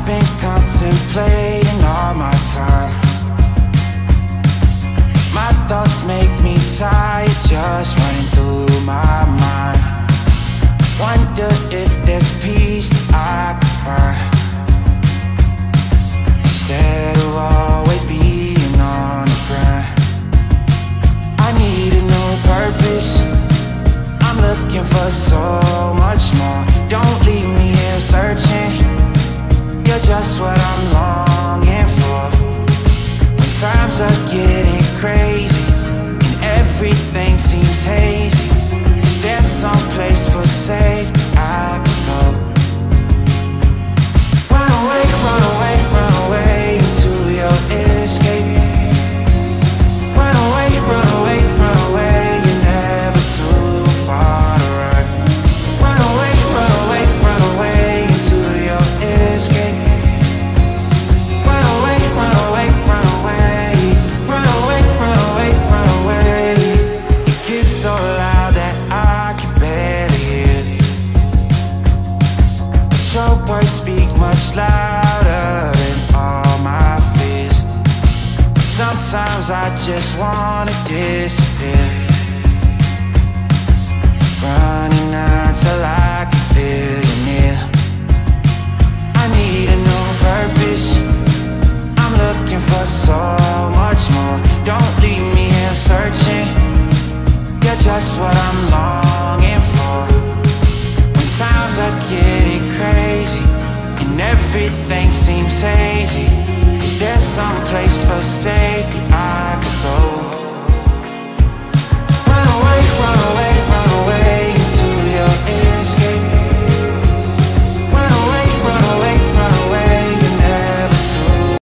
been contemplating all my time. My thoughts make me tired, just running through my mind. Wonder if there's peace that I could find, instead of always being on the grind. I need a new purpose, I'm looking for so much more. Don't leave me here searching, you're just what I'm longing for. When times are getting crazy and everything seems hazy, is there some place for safety I can go? Run away, run away, run away into your escape. Run away, run away, run away, you're never too far to run. Run away, run away, run away into your escape. Run away, run away, run away. Run away, run away, run away. It gets so loud that I can barely hear. But your words speak much louder than all my fears. Sometimes I just wanna disappear, running until I can feel you near. I need a new purpose, I'm looking for so much more. Don't leave me here searching, you're just what I'm longing for. When times are getting crazy and everything seems hazy, is there some place for safety I